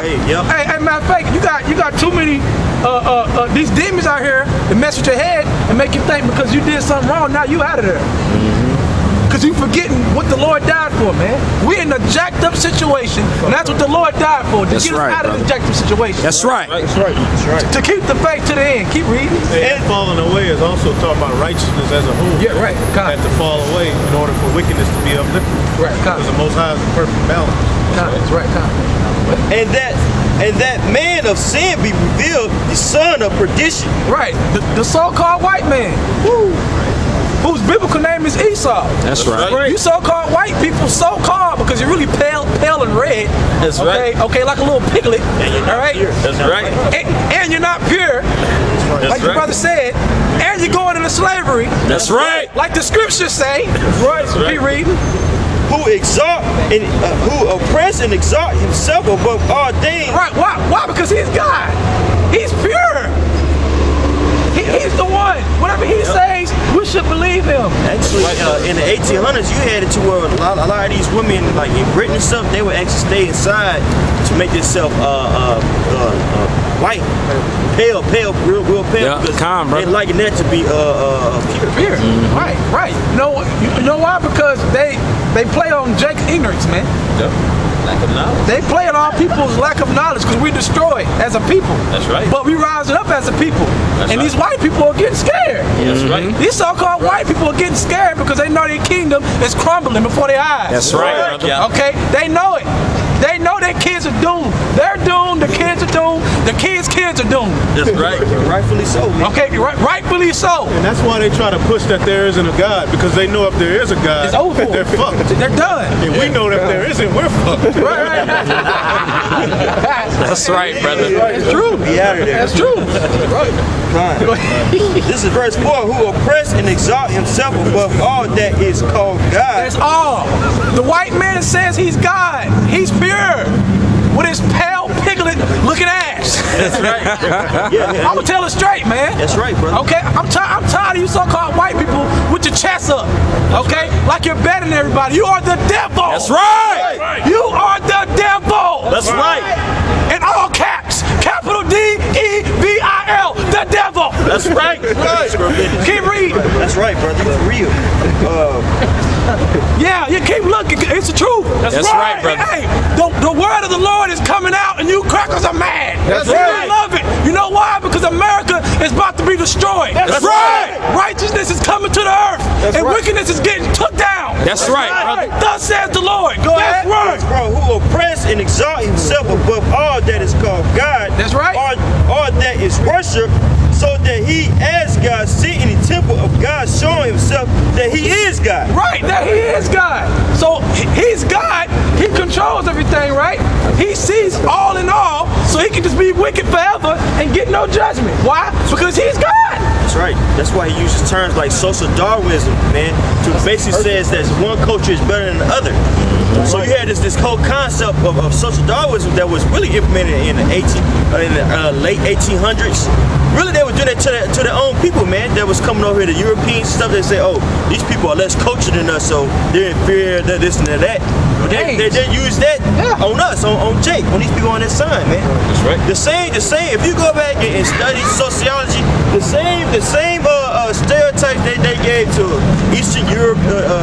Hey, matter of fact, you got too many these demons out here that mess with your head and make you think because you did something wrong, now you out of there. Because you forgetting what the Lord died for, man. We're in a jacked up situation, and that's what the Lord died for, to get us out of the jacked up situation. That's right. That's right. That's right. To keep the faith to the end. Keep reading. And falling away is also talking about righteousness as a whole. Yeah, right. Had to fall away in order for wickedness to be uplifted. Right. Because the Most High is a perfect balance. That's right. And that man of sin be revealed, the son of perdition. Right. The so-called white man. Woo. Whose biblical name is Esau. That's right. You so-called white people, so-called because you're really pale and red. That's right. Okay, like a little piglet. All right. That's right. And you're not pure, like your brother said. And you're going into slavery. That's right. Like the scriptures say. Right. Keep reading. Who exalt and who oppress and exalt himself above all things. Right. Why? Because he's God. He's pure. He's the one. Whatever he says, we should believe him. Actually, in the 1800s, you had it to where a lot of these women, like in Britain and stuff, they would actually stay inside to make themselves white, pale, real pale. Yeah, because calm, brother. they liking that to be Pure. Right. You know why? Because they play on Jake's ignorance, man. lack of knowledge. They play on our people's lack of knowledge because we're destroyed as a people. That's right. But we rising up as a people. And these white people are getting scared. That's right. These so-called white people are getting scared because they know their kingdom is crumbling before their eyes. That's right. Yeah. Okay? They know it. They know their kids are doomed. They're doomed. The kids are doomed. The kids' kids are doomed. That's right. Rightfully so. Man. Okay? Rightfully so. And that's why they try to push that there isn't a God, because they know if there is a God, It's over. they're fucked. They're done. And we know that if there isn't, we're fucked. Right. That's right, brother. It's true. Be out of there. That's true. This is verse 4. Who oppress and exalt himself above all that is called God. That's all. The white man says he's God. He's pure. With his pale, piglet looking ass. That's right. Yeah. I'm gonna tell it straight, man. That's right, brother. Okay, I'm tired of you so-called white people with your chest up. Okay, like you're better than everybody. You are the devil. That's right. You are the devil. That's right. In all caps, capital D-E-V-I-L, the devil. That's right. Keep reading. That's right, brother. It's real. Yeah, you keep looking. It's the truth. That's right, brother. Hey, the word of the Lord is coming out, and you crackers are mad. That's You right. love it. You know why? Because America is about to be destroyed. That's right. Righteousness is coming to the earth, and wickedness is getting took down. That's right, brother. Thus says the Lord. Go ahead. Bro, who oppress and exalt himself above all that is called God. That's right. All that is worship, so that he, as God, sit in the temple of God, showing himself that he is God. Right, that he is God. So he's God. He controls everything, right? He sees all in all, so he can just be wicked forever and get no judgment. Why? Because he's God. That's right. That's why he uses terms like social Darwinism, man, to basically says that one culture is better than the other. So you had this whole concept of social Darwinism that was really implemented in the late 1800s. Really, they were doing that to their own people, man. That was coming over here, the European stuff. They say, oh, these people are less cultured than us, so they're inferior, this and that. But they use that on us, on Jake, on these people on that side, man. That's right. The same. If you go back and study sociology, the same stereotypes they gave to Eastern Europe,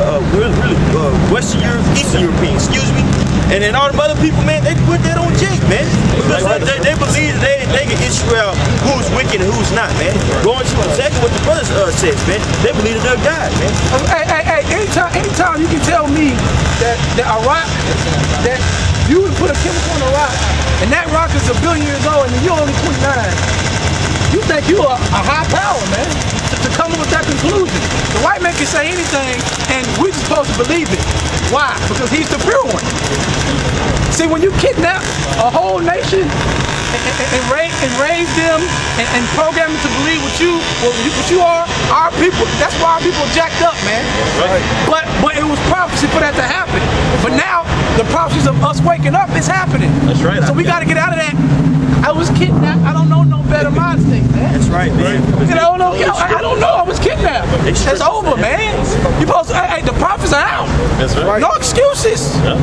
Western Europe, Eastern Europeans, excuse me, and then all the other people, man, they put that on Jake, man, because they believe they can issue out who's wicked and who's not, man. Going to exactly what the brothers says, man. They believe that they're God, man. Hey, anytime you can tell me that a rock, that you would put a chemical on a rock, and that rock is 1 billion years old, and you're only 29, you think you are a high power, man, to come up with that conclusion. The white man can say anything, and we're just supposed to believe it. Why? Because he's the pure one. See, when you kidnap a whole nation and raise them and program them to believe what you are, our people, that's why our people are jacked up, man. Right. But it was prophecy for that to happen. But now, the prophecies of us waking up is happening. That's right. So we got to get out of that. I was kidnapped. I don't know no better mind state, man. That's right, man. I don't know. I was kidnapped. It's over, man. You supposed to, hey, the prophets are out. That's right. No excuses. Yeah.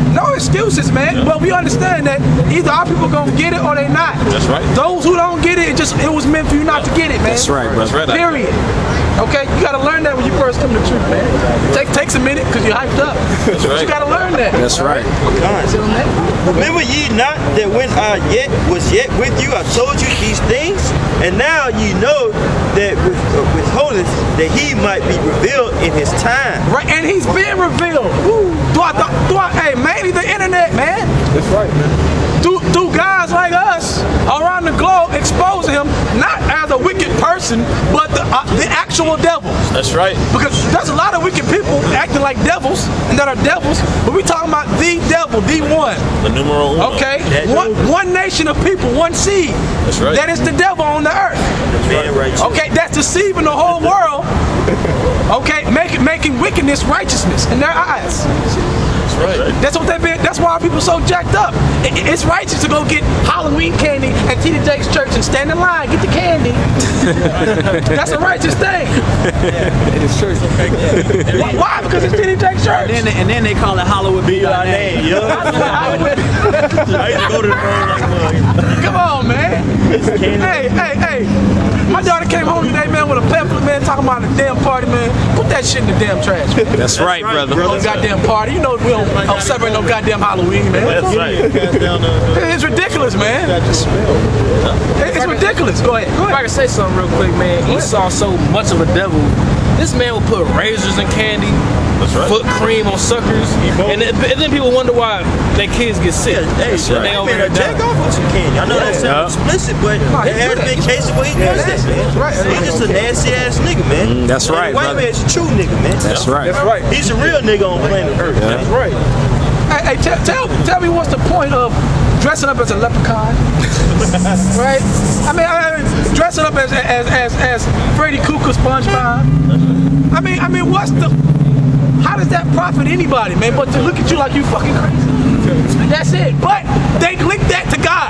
No excuses, man. But we understand that either our people gonna get it or they not. That's right. Those who don't get it, it was meant for you not to get it, man. That's right, bro. That's right. Period. Okay, you gotta learn that when you first come to truth, man. Takes a minute because you're hyped up. That's right. You gotta learn that. That's right. Remember ye not that when I was yet with you, I told you these things, and now ye know that with holiness that he might be revealed in his time. Right, and he's being revealed. Hey, mainly the internet, man. That's right, man. Through guys like us around the globe exposing him not as a wicked person, but the actual devils. That's right. Because there's a lot of wicked people acting like devils and that are devils, but we're talking about the devil, the one. The numero uno. Okay? One nation of people, one seed. That's right. That is the devil on the earth. Okay, that's deceiving the whole world. Okay, making wickedness righteousness in their eyes. Right. That's why people so jacked up. It's righteous to go get Halloween candy at T.D. Jakes Church and stand in line, get the candy. That's a righteous thing. It is true. Why? Because it's T.D. Jakes Church. And then they call it Hollywood be our name. I used to go to the phone like, Come on, man. Hey. My daughter came home today, man, with a pamphlet, man, talking about the damn party, man. Put that shit in the damn trash, man. That's right, brother. No goddamn party. You know we don't celebrate no goddamn Halloween, man. That's right. It's ridiculous, man. It's ridiculous. Go ahead. If I can say something real quick, man, Esau so much of a devil. This man will put razors in candy, That's right. foot cream on suckers, and then people wonder why their kids get sick. That's right. They over there jack off with some candy. I know that sounds explicit, but there has been cases where he does that, man. He's just a nasty ass nigga, man. That's right, White brother. man's a true nigga, man. That's right. That's right. He's a real nigga on planet Earth. That's right. Hey, tell me what's the point of dressing up as a leprechaun? Right? I mean, dressing up as Freddy Krueger, SpongeBob. I mean, how does that profit anybody, man? But to look at you like you fucking crazy. That's it. But they link that to God.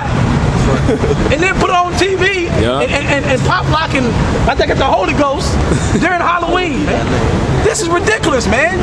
And then put it on TV and pop locking, I think it's the Holy Ghost during Halloween, man. This is ridiculous, man.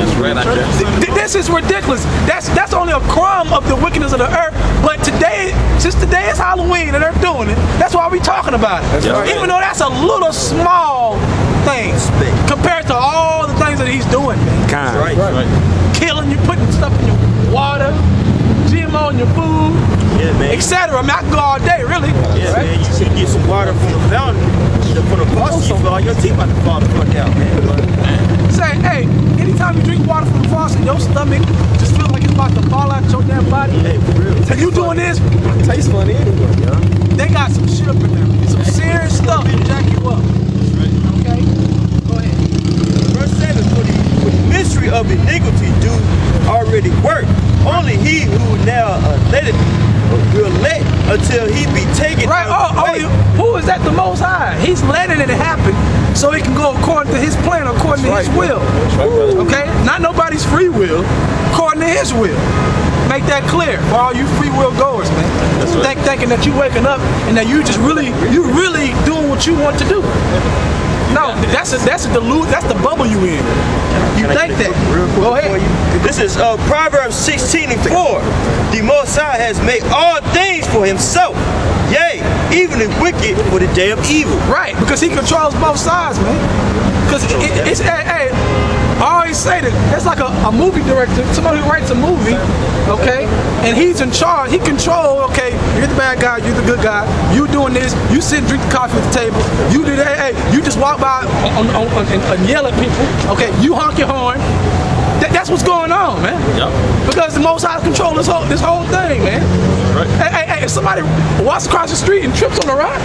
This is ridiculous. That's only a crumb of the wickedness of the earth. But today, since today is Halloween and they're doing it, that's why we talking about it. Even though that's a little small thing compared to all the things that he's doing, man. Right. Killing you, putting stuff in your water, GMO in your food, etc. I mean, I can go all day, really. Yeah, man, you should get some water from the fountain, from the faucet, you feel your teeth about to fall the fuck out, man. Say, hey, anytime you drink water from the faucet, your stomach just feels like it's about to fall out your damn body. Hey, for real. And you doing this, Tastes funny anyway. they got some shit up in there. Some serious stuff to jack you up. Okay? Go ahead. Verse 7, for the mystery of iniquity do already work. Only he who now let it will let until he be taken Right, who is that? The Most High. He's letting it happen so it can go according to his plan, according to his will. Okay? Not nobody's free will, according to his will. Make that clear for all you free will goers, man. Thinking that you waking up and that you really doing what you want to do. No, that's the bubble you in. You think that. Go ahead. This is Proverbs 16:4. The Most High has made all things for himself. Yea, even the wicked for the day of evil. Right, because he controls both sides, man. Because it's hey, I always say that it's like a movie director, somebody who writes a movie, okay, and he's in charge. He controls, okay, you're the bad guy, you're the good guy, you doing this, you sit and drink the coffee at the table, you do that, hey, you just walk by and yell at people, okay, you honk your horn. That's what's going on, man. Because the Most High control this whole thing, man. Hey, if somebody walks across the street and trips on a rock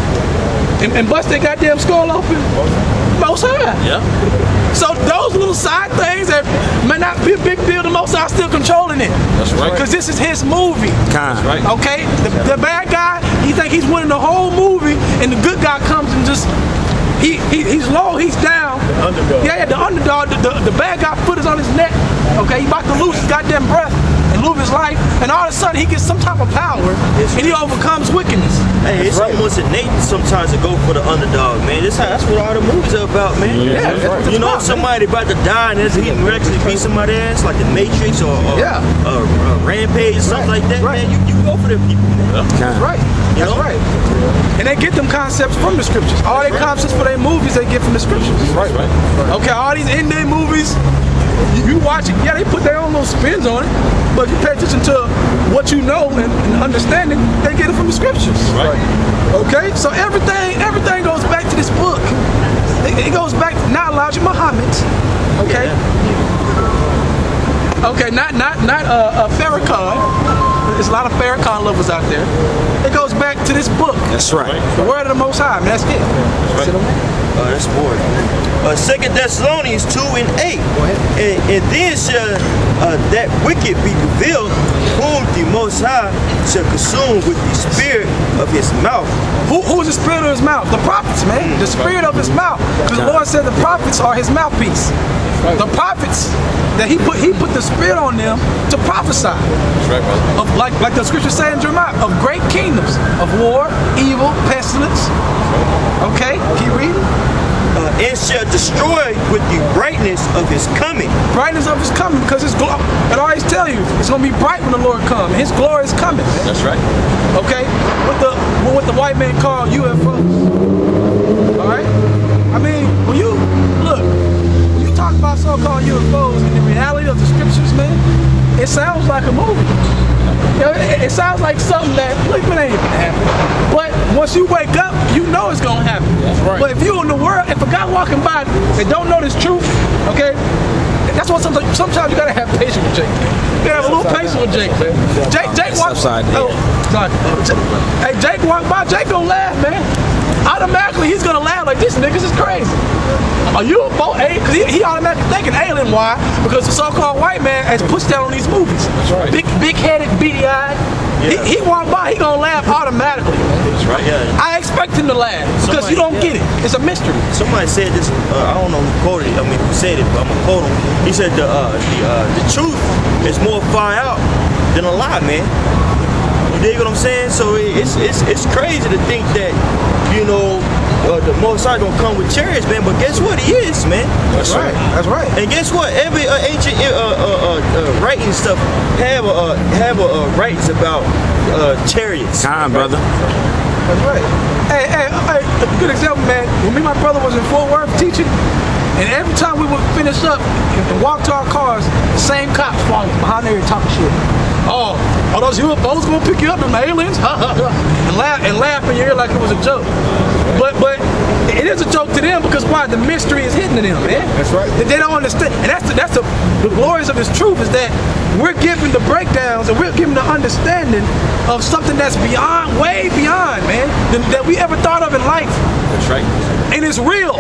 and busts their goddamn skull open, Most High. So those little side things that may not be a big deal, the Most High still controlling it. That's right. Because this is his movie. That's right. Okay? The bad guy, he think he's winning the whole movie, and the good guy comes and just he's low, he's down. The underdog. Yeah, the underdog, the bad guy foot is on his neck. Okay, he about to lose his goddamn breath. and live his life, and all of a sudden he gets some type of power, and he overcomes wickedness. Hey, it's almost innate sometimes to go for the underdog, man. That's what all the movies are about, man. You know, somebody about to die and he miraculously beat somebody ass, like the Matrix or Rampage or something like that, man. You go for them people, man. That's right. That's right. And they get them concepts from the scriptures. All their concepts for their movies they get from the scriptures. Right. Okay, all these Indian movies, you watch it, yeah, they put their own little spins on it, but you pay attention to what you know and understanding, they get it from the scriptures. Right. Okay, so everything goes back to this book. It goes back to not Elijah Muhammad. Okay. Okay, not Farrakhan. There's a lot of Farrakhan lovers out there. It goes back to this book. That's right. The word of the Most High. That's it. That's right. That's boring. 2 Thessalonians 2:8. Go ahead. And then shall that wicked be revealed, whom the Most High shall consume with the spirit of his mouth. Who is the spirit of his mouth? The prophets, man. The spirit of his mouth. Because the Lord said the prophets are his mouthpiece. The prophets that he put the spirit on them to prophesy. That's right, brother. Of like the scriptures say in Jeremiah, of great kingdoms, of war, evil, pestilence. Okay, keep reading. And shall destroy with the brightness of his coming. Brightness of his coming, because his glory. I always tell you, it's gonna be bright when the Lord comes. His glory is coming. That's right. Okay, what the white man called UFOs. All right. I mean, when you look, when you talk about so-called UFOs and the reality of the scriptures, man, it sounds like a movie. You know, it sounds like something that look, it ain't gonna happen. But once you wake up, you know it's gonna happen. That's right. But if you in the world, if a guy walking by that don't know this truth, okay, that's why sometimes you gotta have patience with Jake. You gotta have a little patience with Jake, man. Jake walks. Oh, sorry. Hey, Jake walk by. Jake gonna laugh, man. Automatically, he's gonna laugh like this niggas is crazy. Are you a boat? Because he automatically thinking alien. Why? Because the so-called white man has pushed down on these movies. That's right. Big-headed, beady-eyed. Yeah. He walk by, he gonna laugh automatically. That's right. Yeah. I expect him to laugh because you don't get it. It's a mystery. Somebody said this. I don't know who quoted it. I mean, who said it, but I'm gonna quote him. He said the truth is more far out than a lie, man. You dig what I'm saying? So it's crazy to think that, you know, the Most High don't come with chariots, man. But guess what? He is, man. That's right. That's right. And guess what? Every ancient writing stuff have writes about chariots. Time, brother. That's right. Hey, a good example, man. When me and my brother was in Fort Worth teaching, and every time we would finish up and walk to our cars, the same cops following behind there talking shit. Oh, those UFOs gonna pick you up, them aliens? and laugh in your ear like it was a joke. But it is a joke to them because why? The mystery is hidden to them, man. That's right. They don't understand, and that's the glories of this truth is that we're giving the breakdowns and we're giving the understanding of something that's beyond, way beyond, man, that we ever thought of in life. That's right. And it's real.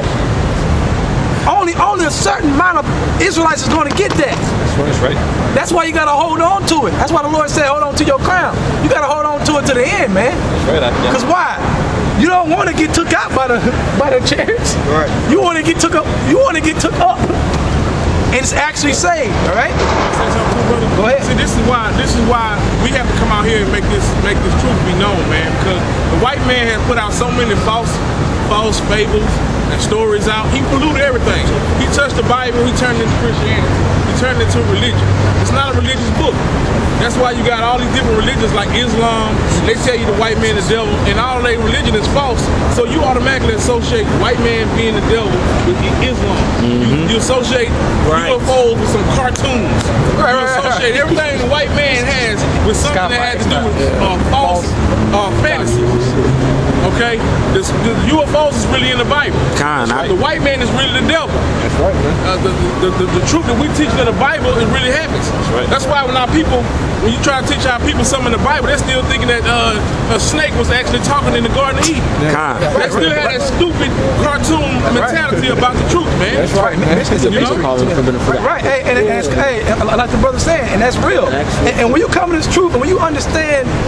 Only a certain amount of Israelites is going to get that. That's right. That's why you got to hold on to it. That's why the Lord said, hold on to your crown. You got to hold on to it to the end, man. That's right. Because why? You don't want to get took out by the chariots. Right. You want to get took up. You want to get took up. And it's actually saved. All right. Go ahead. See, this is why we have to come out here and make this truth be known, man. Because the white man has put out so many false fables and stories out. He polluted everything. He touched the Bible. He turned it into Christianity. He turned it into religion. It's not a religious book. That's why you got all these different religions like Islam. They tell you the white man is the devil, and all their religion is false. So you automatically associate the white man being the devil with Islam. You associate UFOs with some cartoons. You associate everything the white man has with something that has to do with false fantasies. Okay, the UFOs is really in the Bible. The white man is really the devil. That's right, man. The truth that we teach in the Bible, it really happens. That's right. That's why when you try to teach our people something in the Bible, they're still thinking that a snake was actually talking in the Garden of Eden. They still have that stupid cartoon mentality about the truth, man. That's right, man. It's a mystery. Right, hey, like the brother said, and that's real. And when you come to this truth, and when you understand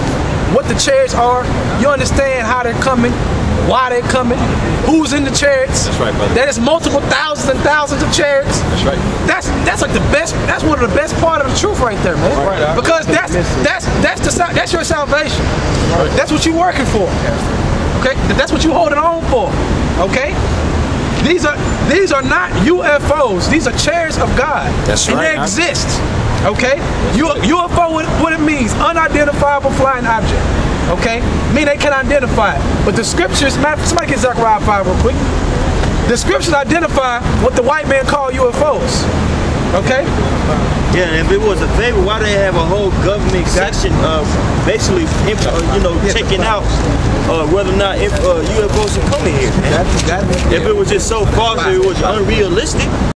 what the chariots are. You understand how they're coming, why they're coming, who's in the chariots. That's right, brother. That is multiple thousands and thousands of chariots. That's right. That's like the best. That's one of the best part of the truth right there, man. Right. Because that's your salvation. Right. That's what you're working for. Okay, that's what you're holding on for. Okay. These are not UFOs. These are chariots of God. That's and right. they exist. Okay? UFO, what it means, unidentifiable flying object. Okay? Mean they can identify it. But the scriptures, somebody get Zechariah 5 real quick. The scriptures identify what the white man called UFOs. Okay? Yeah, and if it was a favor, why do they have a whole government section of basically, checking out whether or not UFOs are coming here? If it was just so false, it was unrealistic.